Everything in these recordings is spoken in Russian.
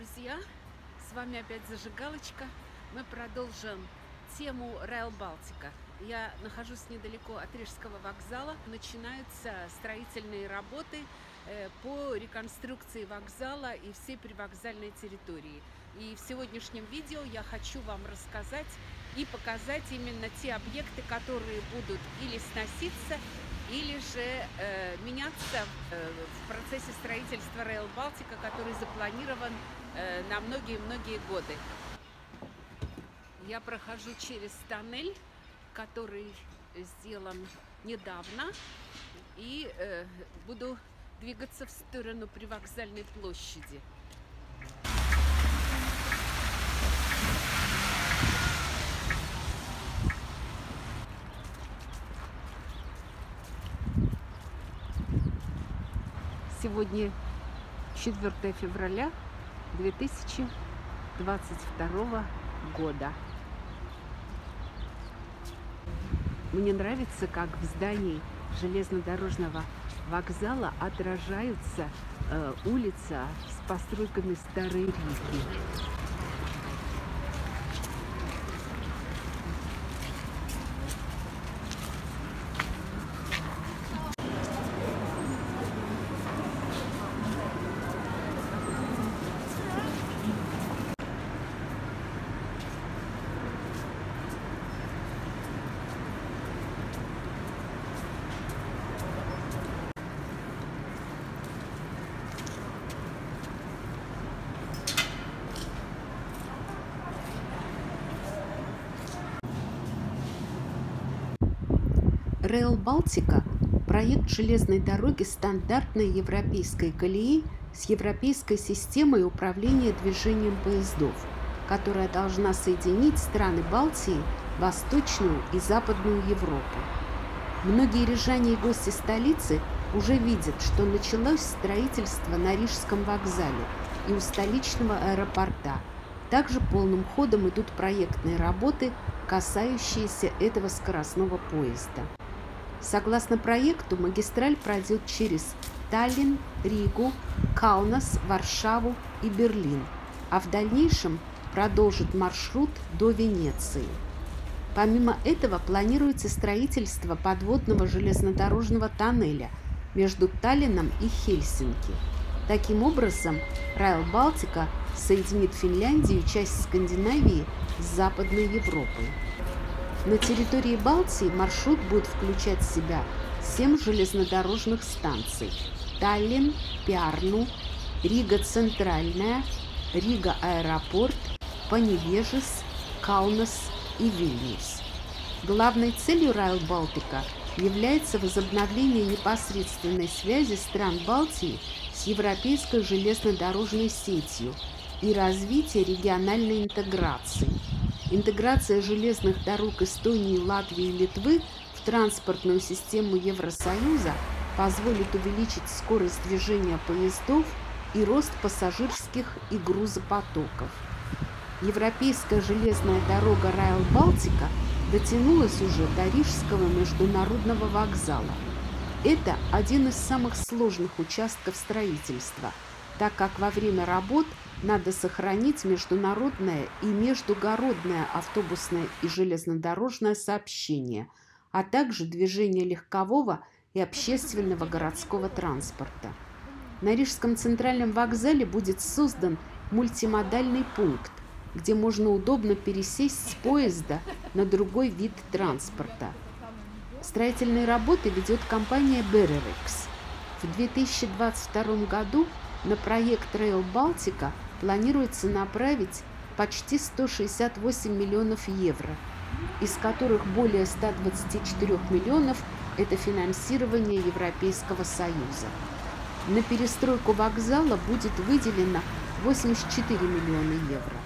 друзья! С вами опять Зажигалочка. Мы продолжим тему Rail Baltica. Я нахожусь недалеко от Рижского вокзала. Начинаются строительные работы по реконструкции вокзала и всей привокзальной территории. И в сегодняшнем видео я хочу вам рассказать и показать именно те объекты, которые будут или сноситься, или же меняться в процессе строительства Rail Baltica, который запланирован на многие-многие годы. Я прохожу через тоннель, который сделан недавно, и буду двигаться в сторону привокзальной площади. Сегодня 4 февраля 2022 года. Мне нравится, как в здании железнодорожного вокзала отражаются улица с постройками Старой Риги. Rail Baltica – проект железной дороги стандартной европейской колеи с европейской системой управления движением поездов, которая должна соединить страны Балтии, Восточную и Западную Европу. Многие рижане и гости столицы уже видят, что началось строительство на Рижском вокзале и у столичного аэропорта. Также полным ходом идут проектные работы, касающиеся этого скоростного поезда. Согласно проекту, магистраль пройдет через Таллин, Ригу, Каунас, Варшаву и Берлин, а в дальнейшем продолжит маршрут до Венеции. Помимо этого планируется строительство подводного железнодорожного тоннеля между Таллином и Хельсинки. Таким образом, Rail Baltica соединит Финляндию и часть Скандинавии с Западной Европой. На территории Балтии маршрут будет включать в себя 7 железнодорожных станций: Таллин, Пярну, Рига Центральная, Рига Аэропорт, Паневежис, Каунас и Вильнюс. Главной целью Rail Baltica является возобновление непосредственной связи стран Балтии с европейской железнодорожной сетью и развитие региональной интеграции. Интеграция железных дорог Эстонии, Латвии и Литвы в транспортную систему Евросоюза позволит увеличить скорость движения поездов и рост пассажирских и грузопотоков. Европейская железная дорога Rail Baltica дотянулась уже до Рижского международного вокзала. Это один из самых сложных участков строительства, так как во время работ надо сохранить международное и междугородное автобусное и железнодорожное сообщение, а также движение легкового и общественного городского транспорта. На Рижском центральном вокзале будет создан мультимодальный пункт, где можно удобно пересесть с поезда на другой вид транспорта. Строительные работы ведет компания Bererix. В 2022 году на проект Rail Baltica планируется направить почти 168 миллионов евро, из которых более 124 миллионов – это финансирование Европейского Союза. На перестройку вокзала будет выделено 84 миллиона евро.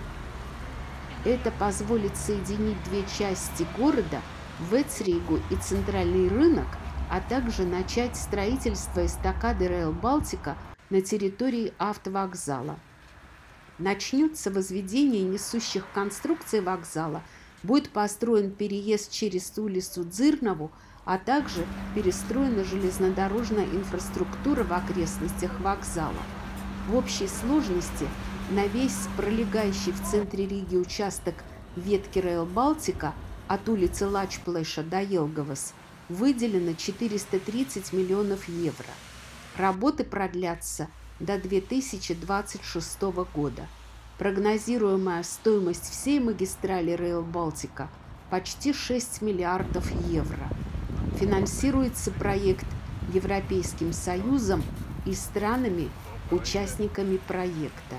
Это позволит соединить две части города – Вецригу и Центральный рынок, а также начать строительство эстакады Rail Baltica на территории автовокзала. Начнется возведение несущих конструкций вокзала, будет построен переезд через улицу Дзирнову, а также перестроена железнодорожная инфраструктура в окрестностях вокзала. В общей сложности На весь пролегающий в центре Риги участок ветки Rail Baltica от улицы Лачплэша до Елгавас выделено 430 миллионов евро. Работы продлятся до 2026 года. Прогнозируемая стоимость всей магистрали Rail Baltica почти 6 миллиардов евро. Финансируется проект Европейским Союзом и странами-участниками проекта.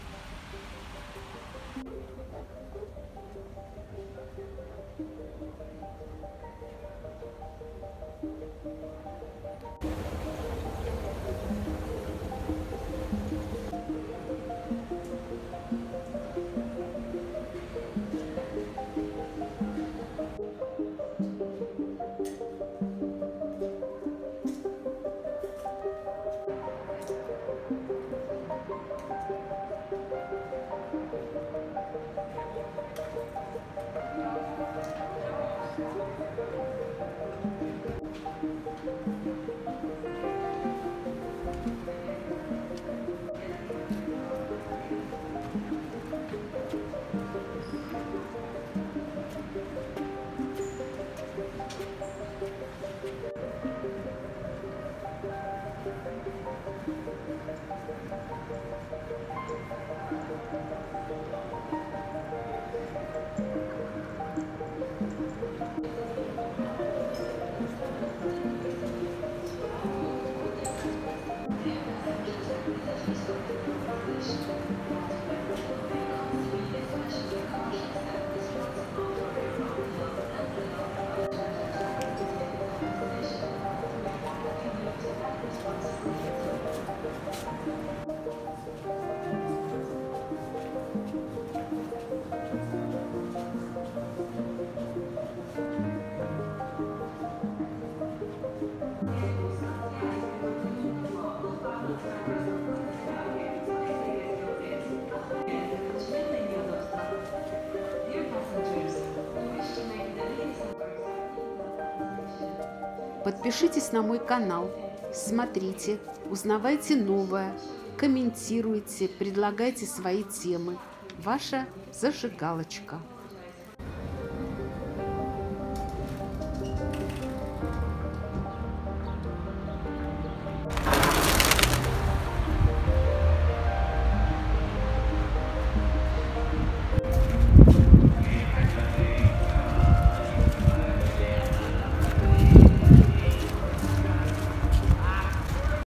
Подпишитесь на мой канал, смотрите, узнавайте новое, комментируйте, предлагайте свои темы. Ваша зажигалочка.